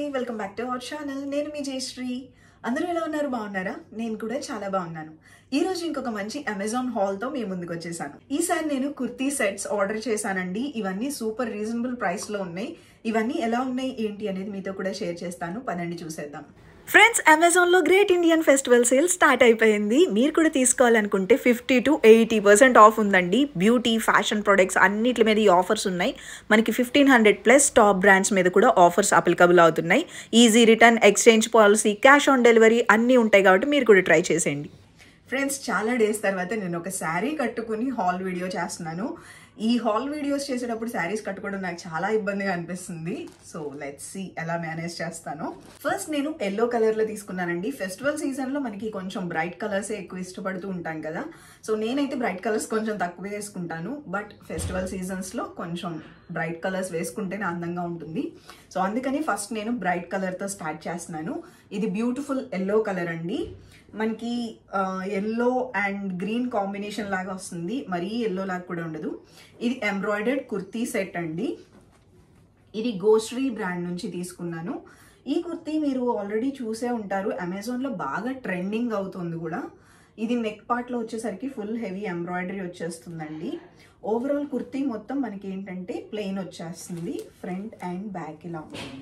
Welcome back to our channel. నేను మీ జయశ్రీ. అందరూ ఎలా ఉన్నారు? బాగున్నారా? నేను కూడా చాలా బాగున్నాను. ఈ రోజు ఇంకొక మంచి అమెజాన్ హాల్ తో మీ ముందుకు వచ్చేసాను. ఈసారి నేను కుర్తీ సెట్స్ ఆర్డర్ చేశానండి. ఇవన్నీ సూపర్ రీజనబుల్ ప్రైస్ లో ఉన్నాయి. ఇవన్నీ ఎలా ఉన్నాయి ఏంటి అనేది మీతో కూడా షేర్ చేస్తాను. పదండి చూసేద్దాం. ఫ్రెండ్స్, అమెజాన్లో great Indian festival sale start అయిపోయింది. మీరు కూడా తీసుకోవాలనుకుంటే 50 to 80% ఆఫ్ ఉందండి. బ్యూటీ, ఫ్యాషన్ ప్రొడక్ట్స్ అన్నిటి మీద ఈ ఆఫర్స్ ఉన్నాయి. మనకి 1500+ టాప్ బ్రాండ్స్ మీద కూడా ఆఫర్స్ అప్లికబుల్ అవుతున్నాయి. Easy return, exchange policy, cash on delivery అన్నీ ఉంటాయి కాబట్టి మీరు కూడా ట్రై చేసేయండి. ఫ్రెండ్స్, చాలా డేస్ తర్వాత నేను ఒక శారీ కట్టుకుని హాల్ వీడియో చేస్తున్నాను. ఈ హాల్ వీడియోస్ చేసేటప్పుడు శారీస్ కట్టుకోవడం నాకు చాలా ఇబ్బందిగా అనిపిస్తుంది. సో లెట్స్ సీ ఎలా మేనేజ్ చేస్తాను. ఫస్ట్ నేను ఎల్లో కలర్ లో తీసుకున్నానండి. ఫెస్టివల్ సీజన్ లో మనకి కొంచెం బ్రైట్ కలర్స్ ఎక్కువ ఇష్టపడుతూ ఉంటాం కదా. సో నేనైతే బ్రైట్ కలర్స్ కొంచెం తక్కువ వేసుకుంటాను. బట్ ఫెస్టివల్ సీజన్స్ లో కొంచెం బ్రైట్ కలర్స్ వేసుకుంటేనే అందంగా ఉంటుంది. సో అందుకని ఫస్ట్ నేను బ్రైట్ కలర్ తో స్టార్ట్ చేస్తున్నాను. ఇది బ్యూటిఫుల్ ఎల్లో కలర్ అండి. మనకి ఎల్లో అండ్ గ్రీన్ కాంబినేషన్ లాగా వస్తుంది. మరీ ఎల్లో లాగా కూడా ఉండదు. ఇది ఎంబ్రాయిడర్డ్ కుర్తీ సెట్ అండి. ఇది గోశ్రీ బ్రాండ్ నుంచి తీసుకున్నాను. ఈ కుర్తీ మీరు ఆల్రెడీ చూసే ఉంటారు. అమెజాన్లో బాగా ట్రెండింగ్ అవుతుంది కూడా. ఇది నెక్ పార్ట్లో వచ్చేసరికి ఫుల్ హెవీ ఎంబ్రాయిడరీ వచ్చేస్తుందండి. ఓవరాల్ కుర్తీ మొత్తం మనకి ఏంటంటే ప్లెయిన్ వచ్చేస్తుంది. ఫ్రంట్ అండ్ బ్యాక్ ఇలా ఉంటుంది.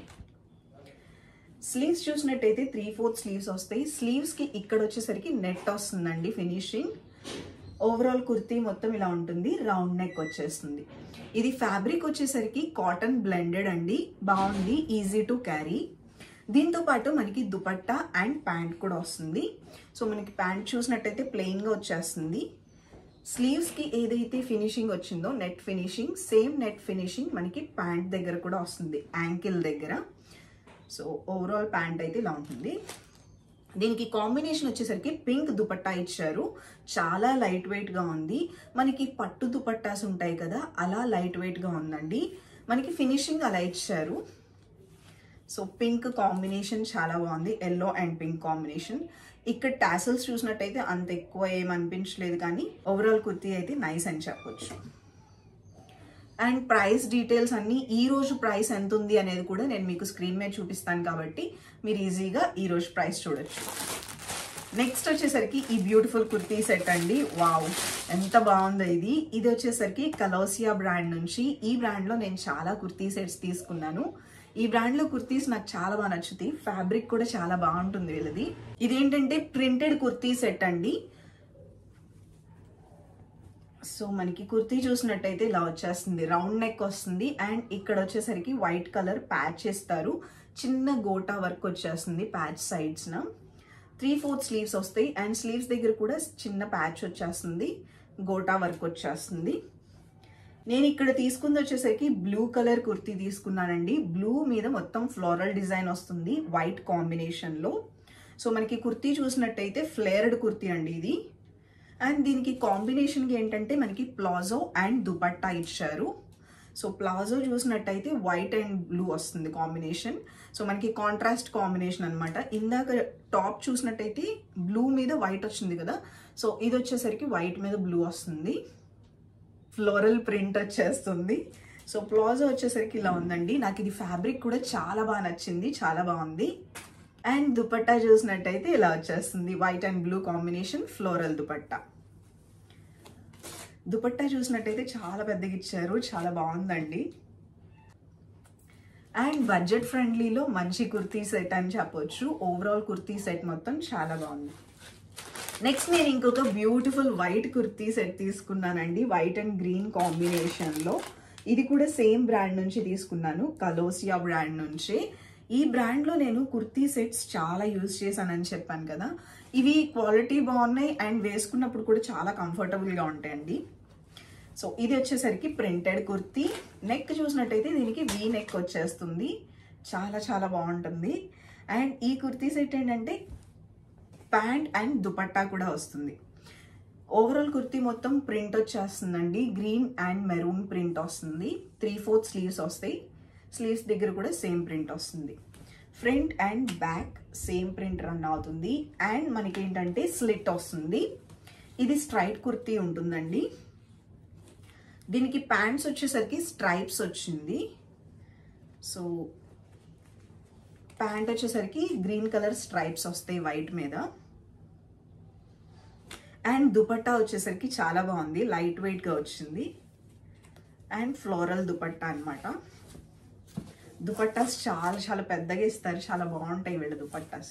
స్లీవ్స్ చూసినట్టయితే 3/4 స్లీవ్స్ వస్తాయి. స్లీవ్స్ కి ఇక్కడ వచ్చేసరికి నెట్ వస్తుందండి ఫినిషింగ్. ఓవరాల్ కుర్తీ మొత్తం ఇలా ఉంటుంది. రౌండ్ నెక్ వచ్చేస్తుంది. ఇది ఫ్యాబ్రిక్ వచ్చేసరికి కాటన్ బ్లెండెడ్ అండి. బాగుంది, ఈజీ టు క్యారీ. దీంతో పాటు మనకి దుపట్టా అండ్ ప్యాంట్ కూడా వస్తుంది. సో మనకి ప్యాంట్ చూసినట్టయితే ప్లెయిన్ గా వచ్చేస్తుంది. స్లీవ్స్ కి ఏదైతే ఫినిషింగ్ వచ్చిందో net finishing, same net finishing మనకి ప్యాంట్ దగ్గర కూడా వస్తుంది, యాంకిల్ దగ్గర. సో ఓవరాల్ ప్యాంట్ అయితే ఇలా ఉంటుంది. దీనికి కాంబినేషన్ వచ్చేసరికి పింక్ దుపట్టా ఇచ్చారు. చాలా లైట్ వెయిట్ గా ఉంది. మనకి పట్టు దుపట్టాస్ ఉంటాయి కదా, అలా లైట్ వెయిట్ గా ఉందండి. మనకి ఫినిషింగ్ అలా ఇచ్చారు. సో పింక్ కాంబినేషన్ చాలా బాగుంది. Yellow and pink combination. ఇక్కడ టాసల్స్ చూసినట్టయితే అంత ఎక్కువ ఏమనిపించలేదు, కానీ ఓవరాల్ కుర్తీ అయితే నైస్ అని చెప్పొచ్చు. అండ్ ప్రైస్ డీటెయిల్స్ అన్ని ఈ రోజు ప్రైస్ ఎంత ఉంది అనేది కూడా నేను మీకు స్క్రీన్ మీద చూపిస్తాను కాబట్టి మీరు ఈజీగా ఈ రోజు ప్రైస్ చూడొచ్చు. నెక్స్ట్ వచ్చేసరికి ఈ బ్యూటిఫుల్ కుర్తీ సెట్ అండి. వావ్, ఎంత బాగుందో ఇది. ఇది వచ్చేసరికి కలోసియా బ్రాండ్ నుంచి. ఈ బ్రాండ్ లో నేను చాలా కుర్తీ సెట్స్ తీసుకున్నాను. ఈ బ్రాండ్ లో కుర్తీస్ నాకు చాలా బాగా నచ్చుతాయి. ఫ్యాబ్రిక్ కూడా చాలా బాగుంటుంది వీళ్ళది. ఇదేంటంటే ప్రింటెడ్ కుర్తీ సెట్ అండి. సో మనకి కుర్తీ చూసినట్టయితే ఇలా వచ్చేస్తుంది. రౌండ్ నెక్ వస్తుంది అండ్ ఇక్కడ వచ్చేసరికి వైట్ కలర్ ప్యాచ్ ఇస్తారు. చిన్న గోటా వర్క్ వచ్చేస్తుంది ప్యాచ్ సైడ్స్ న. 3/4 స్లీవ్స్ వస్తాయి అండ్ స్లీవ్స్ దగ్గర కూడా చిన్న ప్యాచ్ వచ్చేస్తుంది, గోటా వర్క్ వచ్చేస్తుంది. నేను ఇక్కడ తీసుకుంది వచ్చేసరికి బ్లూ కలర్ కుర్తీ తీసుకున్నానండి. బ్లూ మీద మొత్తం ఫ్లోరల్ డిజైన్ వస్తుంది వైట్ కాంబినేషన్ లో. సో మనకి కుర్తీ చూసినట్టయితే ఫ్లేర్డ్ కుర్తీ అండి ఇది. అండ్ దీనికి కాంబినేషన్కి ఏంటంటే మనకి ప్లాజో అండ్ దుపట్టా ఇచ్చారు. సో ప్లాజో చూసినట్టయితే వైట్ అండ్ బ్లూ వస్తుంది కాంబినేషన్. సో మనకి కాంట్రాస్ట్ కాంబినేషన్ అనమాట. ఇందాక టాప్ చూసినట్టయితే బ్లూ మీద వైట్ వచ్చింది కదా. సో ఇది వచ్చేసరికి వైట్ మీద బ్లూ వస్తుంది. ఫ్లోరల్ ప్రింట్ వచ్చేస్తుంది. సో ప్లాజో వచ్చేసరికి ఇలా ఉందండి. నాకు ఇది ఫ్యాబ్రిక్ కూడా చాలా బాగా నచ్చింది, చాలా బాగుంది. అండ్ దుపట్టా చూసినట్టయితే ఇలా వచ్చేస్తుంది. White and blue combination floral dupatta. Dupatta చూసినట్టయితే చాలా పెద్దగా ఇచ్చారు, చాలా బాగుందండి. అండ్ బడ్జెట్ ఫ్రెండ్లీలో మంచి కుర్తీ సెట్ అని చెప్పొచ్చు. ఓవరాల్ కుర్తీ సెట్ మొత్తం చాలా బాగుంది. నెక్స్ట్ నేను ఇంకొక బ్యూటిఫుల్ వైట్ కుర్తీ సెట్ తీసుకున్నానండి. వైట్ అండ్ గ్రీన్ కాంబినేషన్ లో. ఇది కూడా సేమ్ బ్రాండ్ నుంచి తీసుకున్నాను, కలోసియా బ్రాండ్ నుంచి. ఈ బ్రాండ్ లో నేను కుర్తీ సెట్స్ చాలా యూజ్ చేశానని చెప్పాను కదా. ఇవి క్వాలిటీ బాగున్నాయి అండ్ వేసుకున్నప్పుడు కూడా చాలా కంఫర్టబుల్ గా ఉంటాయండి. సో ఇది వచ్చేసరికి ప్రింటెడ్ కుర్తీ. నెక్ చూసినట్టయితే దీనికి వీ నెక్ వచ్చేస్తుంది. చాలా చాలా బాగుంటుంది. అండ్ ఈ కుర్తీ సెట్ ఏంటంటే ప్యాంట్ అండ్ దుపట్టా కూడా వస్తుంది. ఓవరాల్ కుర్తీ మొత్తం ప్రింట్ వచ్చేస్తుందండి. గ్రీన్ అండ్ మెరూన్ ప్రింట్ వస్తుంది. 3/4 స్లీవ్స్ వస్తాయి. స్లీవ్స్ దగ్గర కూడా సేమ్ ప్రింట్ వస్తుంది. Front and back same print run అవుతుంది. అండ్ మనకి ఏంటంటే స్లిట్ వస్తుంది. ఇది స్ట్రైట్ కుర్తీ ఉంటుందండి. దీనికి ప్యాంట్స్ వచ్చేసరికి స్ట్రైప్స్ వచ్చింది. సో ప్యాంట్ వచ్చేసరికి గ్రీన్ కలర్ స్ట్రైప్స్ వస్తాయి వైట్ మీద. అండ్ దుపట్టా వచ్చేసరికి చాలా బాగుంది, లైట్ వెయిట్గా వచ్చింది. అండ్ ఫ్లోరల్ దుపట్టా అనమాట. దుపట్టాస్ చాలా చాలా పెద్దగా ఇస్తారు, చాలా బాగుంటాయి వీళ్ళ దుపట్టాస్.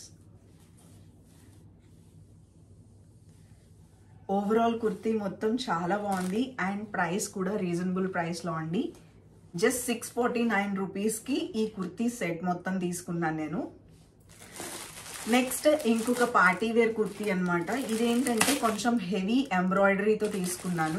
ఓవరాల్ కుర్తీ మొత్తం చాలా బాగుంది అండ్ ప్రైస్ కూడా రీజనబుల్ ప్రైస్లో అండి. జస్ట్ 649 రూపీస్కి ఈ కుర్తీ సెట్ మొత్తం తీసుకున్నాను నేను. నెక్స్ట్ ఇంకొక పార్టీ వేర్ కుర్తీ అనమాట. ఇదేంటంటే కొంచెం హెవీ ఎంబ్రాయిడరీతో తీసుకున్నాను.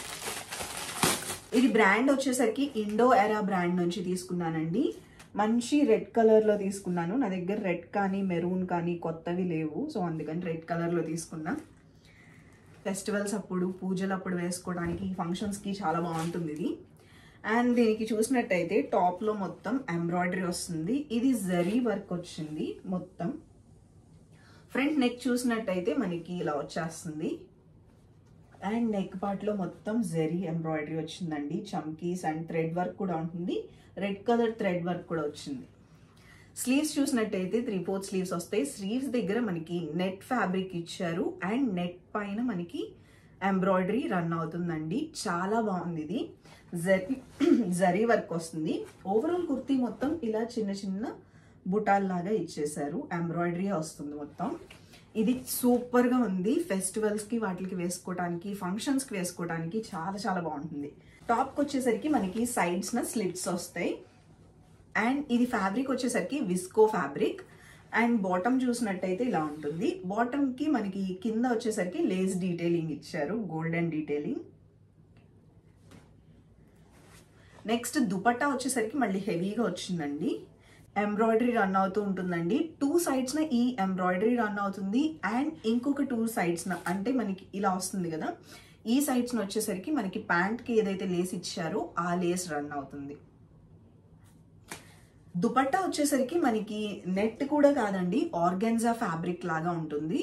ఇది బ్రాండ్ వచ్చేసరికి ఇండో ఎరా బ్రాండ్ నుంచి తీసుకున్నానండి. మంచి రెడ్ కలర్లో తీసుకున్నాను. నా దగ్గర రెడ్ కానీ మెరూన్ కానీ కొత్తవి లేవు, సో అందుకని రెడ్ కలర్లో తీసుకున్నా. ఫెస్టివల్స్ అప్పుడు, పూజలప్పుడు వేసుకోవడానికి, ఫంక్షన్స్కి చాలా బాగుంటుంది ఇది. అండ్ దీనికి చూసినట్టయితే టాప్లో మొత్తం ఎంబ్రాయిడరీ వస్తుంది. ఇది జరీ వర్క్ వచ్చింది మొత్తం. ఫ్రంట్ నెక్ చూసినట్టయితే మనకి ఇలా వచ్చేస్తుంది. అండ్ నెక్ పార్ట్లో మొత్తం జరీ ఎంబ్రాయిడరీ వచ్చిందండి. చమ్కీస్ అండ్ థ్రెడ్ వర్క్ కూడా ఉంటుంది. రెడ్ కలర్ థ్రెడ్ వర్క్ కూడా వచ్చింది. స్లీవ్స్ చూసినట్టయితే 3/4 స్లీవ్స్ వస్తాయి. స్లీవ్స్ దగ్గర మనకి నెట్ ఫ్యాబ్రిక్ ఇచ్చారు అండ్ నెట్ పైన మనకి ఎంబ్రాయిడరీ రన్ అవుతుందండి. చాలా బాగుంది ఇది. జరీ వర్క్ వస్తుంది. ఓవరాల్ కుర్తీ మొత్తం ఇలా చిన్న చిన్న బుటాల్లాగా ఇచ్చేసారు. ఎంబ్రాయిడరీ వస్తుంది మొత్తం. ఇది సూపర్గా ఉంది. ఫెస్టివల్స్కి వాటికి వేసుకోవడానికి, ఫంక్షన్స్కి వేసుకోవడానికి చాలా చాలా బాగుంటుంది. టాప్కి వచ్చేసరికి మనకి సైడ్స్న స్లిట్స్ వస్తాయి. అండ్ ఇది ఫ్యాబ్రిక్ వచ్చేసరికి విస్కో ఫ్యాబ్రిక్. అండ్ బాటమ్ చూసినట్టయితే ఇలా ఉంటుంది. బాటమ్కి మనకి కింద వచ్చేసరికి లేస్ డీటెయిలింగ్ ఇచ్చారు, గోల్డెన్ డీటెయిలింగ్. నెక్స్ట్ దుపట్టా వచ్చేసరికి మళ్ళీ హెవీగా వచ్చిందండి. ఎంబ్రాయిడరీ రన్ అవుతూ ఉంటుందండి. 2 సైడ్స్న ఈ ఎంబ్రాయిడరీ రన్ అవుతుంది. అండ్ ఇంకొక 2 సైడ్స్న అంటే మనకి ఇలా వస్తుంది కదా, ఈ సైడ్స్న వచ్చేసరికి మనకి ప్యాంట్కి ఏదైతే లేస్ ఇచ్చారో ఆ లేస్ రన్ అవుతుంది. దుపట్టా వచ్చేసరికి మనకి నెట్ కూడా కాదండి, ఆర్గాన్జా ఫ్యాబ్రిక్ లాగా ఉంటుంది.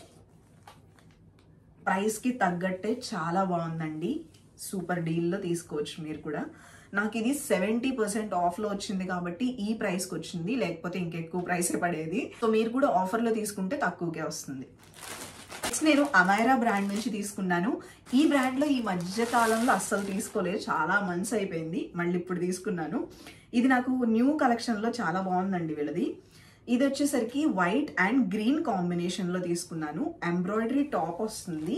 ప్రైస్కి తగ్గట్టే చాలా బాగుందండి. సూపర్ డీల్లో తీసుకోవచ్చు మీరు కూడా. నాకు ఇది 70% ఆఫ్లో వచ్చింది కాబట్టి ఈ ప్రైస్కి వచ్చింది, లేకపోతే ఇంకెక్కువ ప్రైసే పడేది. సో మీరు కూడా ఆఫర్లో తీసుకుంటే తక్కువకే వస్తుంది. నెక్స్ట్ నేను అమైరా బ్రాండ్ నుంచి తీసుకున్నాను. ఈ బ్రాండ్లో ఈ మధ్య కాలంలో అస్సలు తీసుకోలేదు, చాలా మంత్స్ అయిపోయింది, మళ్ళీ ఇప్పుడు తీసుకున్నాను. ఇది నాకు న్యూ కలెక్షన్లో చాలా బాగుందండి వీళ్ళది. ఇది వచ్చేసరికి వైట్ అండ్ గ్రీన్ కాంబినేషన్లో తీసుకున్నాను. ఎంబ్రాయిడరీ టాప్ వస్తుంది.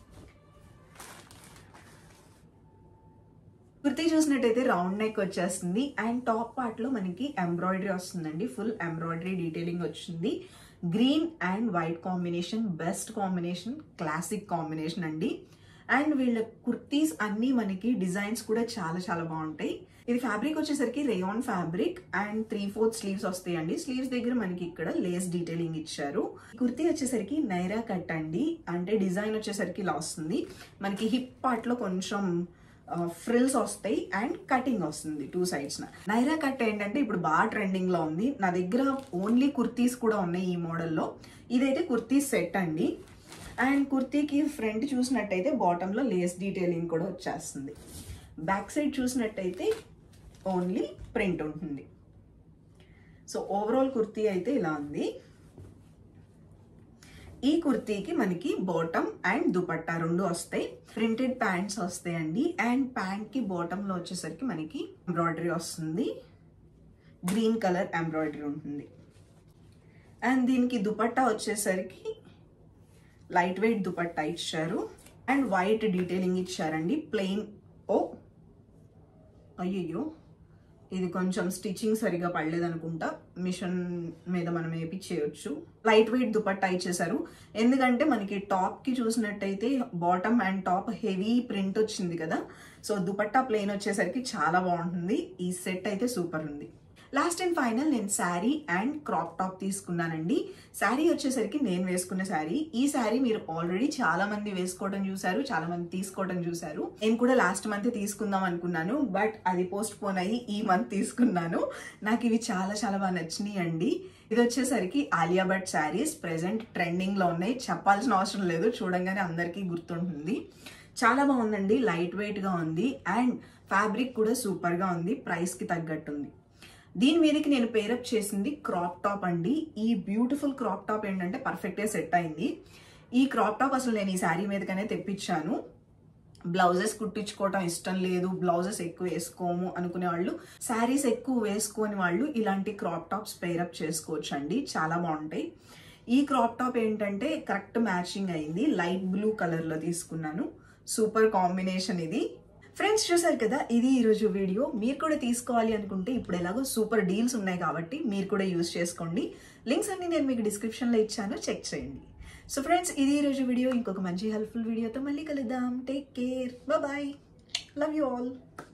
కుర్తీ చూసినట్టయితే రౌండ్ నెక్ వచ్చేస్తుంది అండ్ టాప్ పార్ట్లో మనకి ఎంబ్రాయిడరీ వస్తుందండి. ఫుల్ ఎంబ్రాయిడరీ డీటెయిలింగ్ వచ్చింది. Green and white combination, best combination, classic combination అండి. అండ్ వీళ్ళ కుర్తీస్ అన్నీ మనకి డిజైన్స్ కూడా చాలా చాలా బాగుంటాయి. ఇది ఫ్యాబ్రిక్ వచ్చేసరికి రేయాన్ ఫ్యాబ్రిక్ అండ్ 3/4 స్లీవ్స్ వస్తాయండి. స్లీవ్స్ దగ్గర మనకి ఇక్కడ లేస్ డీటెయిలింగ్ ఇచ్చారు. కుర్తీ వచ్చేసరికి నైరా కట్ అండి. అంటే డిజైన్ వచ్చేసరికి ఇలా వస్తుంది. మనకి హిప్ పార్ట్లో కొంచెం ఫ్రిల్స్ వస్తాయి అండ్ కటింగ్ వస్తుంది 2 సైడ్స్న. నైరా కట్ ఏంటంటే ఇప్పుడు బాగా ట్రెండింగ్లో ఉంది. నా దగ్గర ఓన్లీ కుర్తీస్ కూడా ఉన్నాయి ఈ మోడల్లో. ఇదైతే కుర్తీ సెట్ అండి. అండ్ కుర్తీకి ఫ్రంట్ చూసినట్టయితే బాటంలో లేస్ డీటెయిలింగ్ కూడా వచ్చేస్తుంది. బ్యాక్ సైడ్ చూసినట్టయితే ఓన్లీ ప్రింట్ ఉంటుంది. సో ఓవరాల్ కుర్తీ అయితే ఇలా ఉంది. ఈ కుర్తీకి మనకి బాటమ్ అండ్ దుపట్టా 2 వస్తాయి. ప్రింటెడ్ ప్యాంట్స్ వస్తాయండి. అండ్ ప్యాంట్కి బాటంలో వచ్చేసరికి మనకి ఎంబ్రాయిడరీ వస్తుంది. గ్రీన్ కలర్ ఎంబ్రాయిడరీ ఉంటుంది. అండ్ దీనికి దుపట్టా వచ్చేసరికి లైట్ వెయిట్ దుపట్టా ఇచ్చారు అండ్ వైట్ డీటెయిలింగ్ ఇచ్చారండి. ప్లెయిన్. అయ్యో ఇది కొంచెం స్టిచ్చింగ్ సరిగా పడలేదు అనుకుంటా, మిషన్ మీద మనం వేయించేయచ్చు. లైట్ వెయిట్ దుపట్టా ఇచ్చేసారు. ఎందుకంటే మనకి టాప్కి చూసినట్టయితే bottom and top heavy print వచ్చింది కదా, సో దుపట్టా ప్లెయిన్ వచ్చేసరికి చాలా బాగుంటుంది. ఈ సెట్ అయితే సూపర్ ఉంది. లాస్ట్ అండ్ ఫైనల్ నేను శారీ అండ్ క్రాప్ టాప్ తీసుకున్నానండి. శారీ వచ్చేసరికి నేను వేసుకున్న శారీ. ఈ శారీ మీరు ఆల్రెడీ చాలా మంది వేసుకోవడం చూసారు, చాలా మంది తీసుకోవడం చూసారు. నేను కూడా లాస్ట్ మంత్ తీసుకుందాం అనుకున్నాను, బట్ అది పోస్ట్ పోన్ అయ్యి ఈ మంత్ తీసుకున్నాను. నాకు ఇవి చాలా చాలా బాగా నచ్చినాయి అండి. ఇది వచ్చేసరికి ఆలియా భట్ శారీస్ ప్రెసెంట్ ట్రెండింగ్లో ఉన్నాయి, చెప్పాల్సిన అవసరం లేదు, చూడంగానే అందరికీ గుర్తుంటుంది. చాలా బాగుందండి, లైట్ వెయిట్గా ఉంది అండ్ ఫ్యాబ్రిక్ కూడా సూపర్గా ఉంది, ప్రైస్కి తగ్గట్టుంది. దీని మీదకి నేను పేరప్ చేసింది క్రాప్ టాప్ అండి. ఈ బ్యూటిఫుల్ క్రాప్ టాప్ ఏంటంటే పర్ఫెక్ట్గా సెట్ అయింది. ఈ క్రాప్ టాప్ అసలు నేను ఈ శారీ మీదకనే తెప్పించాను. బ్లౌజెస్ కుట్టించుకోవటం ఇష్టం లేదు, బ్లౌజెస్ ఎక్కువ వేసుకోము అనుకునే వాళ్ళు, శారీస్ ఎక్కువ వేసుకోని వాళ్ళు ఇలాంటి క్రాప్ టాప్స్ పేరప్ చేసుకోవచ్చు అండి, చాలా బాగుంటాయి. ఈ క్రాప్ టాప్ ఏంటంటే కరెక్ట్ మ్యాచింగ్ అయింది, లైట్ బ్లూ కలర్లో తీసుకున్నాను. సూపర్ కాంబినేషన్ ఇది. ఫ్రెండ్స్ చూసారు కదా, ఇది ఈరోజు వీడియో. మీరు కూడా తీసుకోవాలి అనుకుంటే ఇప్పుడు ఎలాగో సూపర్ డీల్స్ ఉన్నాయి కాబట్టి మీరు కూడా యూజ్ చేసుకోండి. లింక్స్ అన్ని నేను మీకు డిస్క్రిప్షన్లో ఇచ్చాను, చెక్ చేయండి. సో ఫ్రెండ్స్, ఇది ఈరోజు వీడియో. ఇంకొక మంచి హెల్ప్ఫుల్ వీడియోతో మళ్ళీ కలుద్దాం. Take care, bye, love you all.